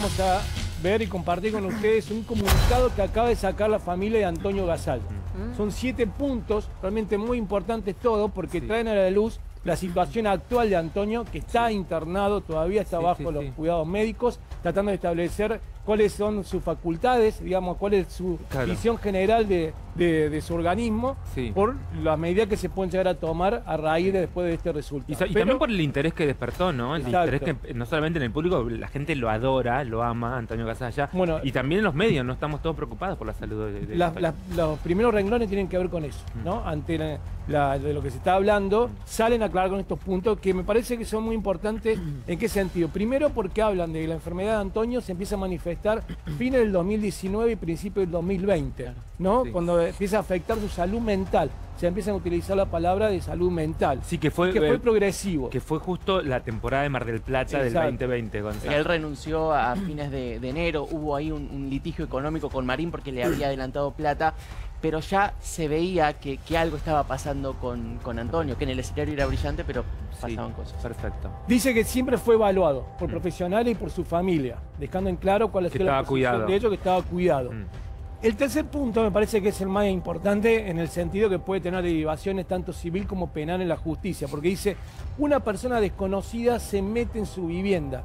vamos a ver y compartir con ustedes un comunicado que acaba de sacar la familia de Antonio Gasalla. Son 7 puntos, realmente muy importantes todo, porque traen a la luz la situación actual de Antonio, que está internado, todavía está bajo los cuidados médicos, tratando de establecer cuáles son sus facultades, digamos, cuál es su visión general de su organismo, por las medidas que se pueden llegar a tomar a raíz de después de este resultado. Y también por el interés que despertó, ¿no? El interés que no solamente en el público, la gente lo adora, lo ama, Antonio Gasalla, y también en los medios, ¿no? Estamos todos preocupados por la salud de los primeros renglones tienen que ver con eso, ¿no? Ante de lo que se está hablando, salen a aclarar con estos puntos que me parece que son muy importantes. ¿En qué sentido? Primero, porque hablan de la enfermedad de Antonio, se empieza a manifestar fines del 2019 y principios del 2020, ¿no? Cuando empieza a afectar su salud mental. Se empiezan a utilizar la palabra de salud mental. Sí, que fue progresivo. Que fue justo la temporada de Mar del Plata del 2020, Gonzalo. Él renunció a fines de enero, hubo ahí un litigio económico con Marín porque le había adelantado plata, pero ya se veía que algo estaba pasando con Antonio, que en el escenario era brillante, pero pasaban cosas. Perfecto. Dice que siempre fue evaluado por profesionales y por su familia, dejando en claro cuál es la posición de ellos, que estaba cuidado. El tercer punto me parece que es el más importante en el sentido que puede tener derivaciones tanto civil como penal en la justicia, porque dice, una persona desconocida se mete en su vivienda.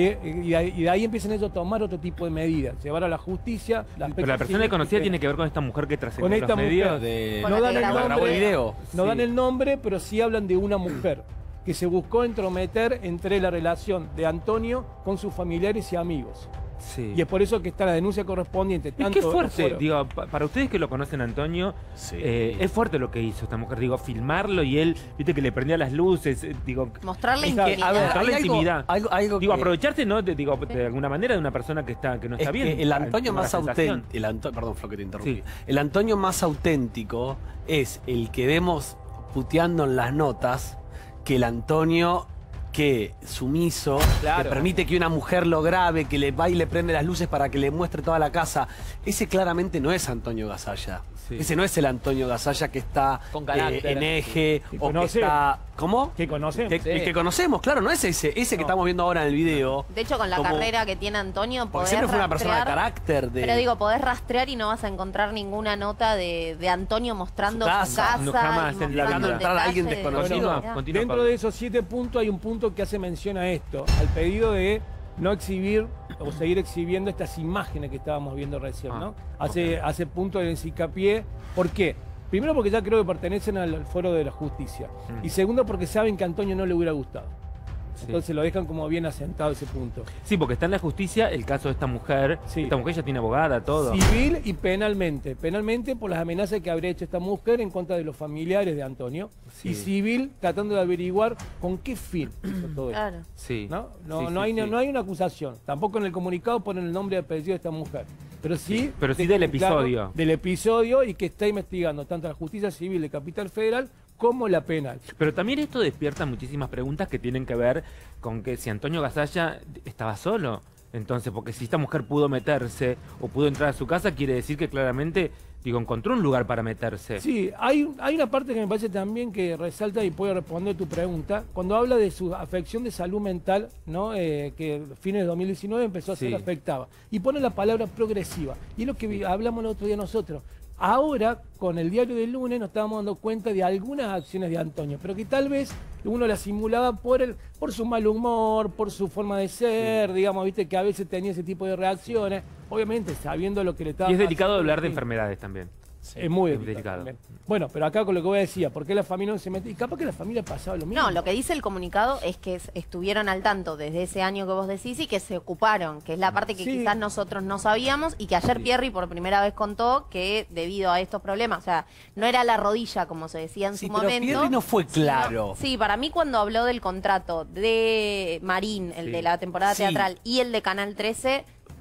Y de ahí empiezan ellos a tomar otro tipo de medidas, llevar a la justicia. Pero la persona desconocida tiene que ver con esta mujer que trascendió los medios. No dan el nombre, no dan el nombre, pero sí hablan de una mujer que se buscó entrometer entre la relación de Antonio con sus familiares y amigos. Y es por eso que está la denuncia correspondiente. Tanto qué fuerte, digo, para ustedes que lo conocen a Antonio, es fuerte lo que hizo esta mujer, digo, filmarlo y él, viste que le prendía las luces, digo... Mostrarle intimidad. Mostrarle intimidad. Algo digo, aprovecharse, ¿no? De alguna manera de una persona que no está bien. El Antonio más auténtico, perdón, Flo, que te interrumpí. El Antonio más auténtico es el que vemos puteando en las notas, que el Antonio... que sumiso, que permite que una mujer lo grabe, que le va y le prende las luces para que le muestre toda la casa. Ese claramente no es Antonio Gasalla. Ese no es el Antonio Gasalla que está con carácter, en eje o que está... ¿Cómo? Que conocemos. El que conocemos, claro, no es ese que estamos viendo ahora en el video. De hecho, con la carrera que tiene Antonio, porque siempre fue una persona de carácter. Pero digo, podés rastrear y no vas a encontrar ninguna nota de Antonio mostrando su casa. No, jamás, dejando entrar a alguien desconocido. Dentro de esos 7 puntos hay un punto que hace mención a esto, al pedido de no exhibir o seguir exhibiendo estas imágenes que estábamos viendo recién, ¿no? Hace punto de hincapié. ¿Por qué? Primero porque ya creo que pertenecen al foro de la justicia. Y segundo porque saben que a Antonio no le hubiera gustado. Entonces lo dejan como bien asentado ese punto. Sí, porque está en la justicia el caso de esta mujer. Esta mujer ya tiene abogada, todo. Civil y penalmente. Penalmente por las amenazas que habría hecho esta mujer en contra de los familiares de Antonio. Y civil tratando de averiguar con qué fin hizo todo esto. No hay una acusación. Tampoco en el comunicado ponen el nombre y apellido de esta mujer. Pero sí del episodio. Claro, del episodio, y que está investigando tanto la justicia civil de Capital Federal como la penal. Pero también esto despierta muchísimas preguntas que tienen que ver con que si Antonio Gasalla estaba solo. Entonces, porque si esta mujer pudo meterse o pudo entrar a su casa, quiere decir que claramente, digo, encontró un lugar para meterse. Sí, hay una parte que me parece también que resalta y puede responder tu pregunta. Cuando habla de su afección de salud mental, ¿no? Que a fines de 2019 empezó a ser afectada. Y pone la palabra progresiva. Y es lo que hablamos el otro día nosotros. Ahora, con el diario del lunes, nos estábamos dando cuenta de algunas acciones de Antonio, pero que tal vez uno las simulaba por su mal humor, por su forma de ser, digamos, viste que a veces tenía ese tipo de reacciones, obviamente sabiendo lo que le estaba pasando. Y es delicado hablar de enfermedades también. Es muy delicado. Bueno, pero acá con lo que voy a decir, ¿por qué la familia no se mete? Y capaz que la familia pasaba lo mismo. No, lo que dice el comunicado es que estuvieron al tanto desde ese año que vos decís y que se ocuparon, que es la parte que quizás nosotros no sabíamos y que ayer Pierri por primera vez contó que debido a estos problemas, o sea, no era la rodilla como se decía en su momento. Pierri no fue claro. Sí, para mí cuando habló del contrato de Marín, el de la temporada teatral y el de Canal 13,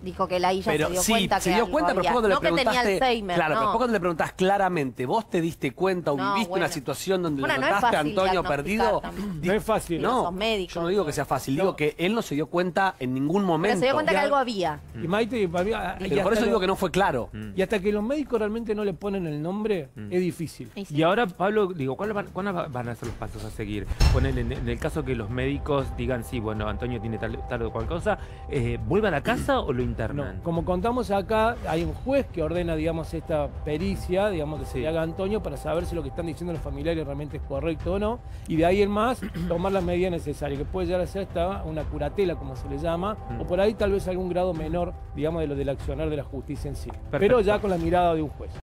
Dijo que él ahí ya Pero se dio sí, cuenta se que dio algo cuenta, pero había. cuando le No que tenía preguntaste, Alzheimer, claro, pero no. cuando le preguntás claramente, vos te diste cuenta o No, viviste bueno. una situación donde Bueno, le no es notaste a fácil Antonio diagnosticar perdido. también. No es fácil. No, Sos médico. yo no digo que sea fácil, digo que él no se dio cuenta en ningún Pero momento. se dio cuenta que Ya. algo había. Y Maite, para mí, Pero por eso digo que no fue claro. Y hasta que los médicos realmente no le ponen el nombre, es difícil. Y sí. Y ahora, Pablo, digo, ¿cuáles van a ser los pasos a seguir? Ponele, en el caso que los médicos digan, sí, bueno, Antonio tiene tal o cual cosa, ¿vuelve a la casa o lo No, internan? como contamos acá, hay un juez que ordena, digamos, esta pericia, digamos, que se Sí. le haga a Antonio para saber si lo que están diciendo los familiares realmente es correcto o no, y de ahí en más tomar las medidas necesarias, que puede llegar a ser hasta una curatela, como se le llama, o por ahí tal vez algún grado menor, digamos, de lo del accionar de la justicia en sí. Pero ya con la mirada de un juez.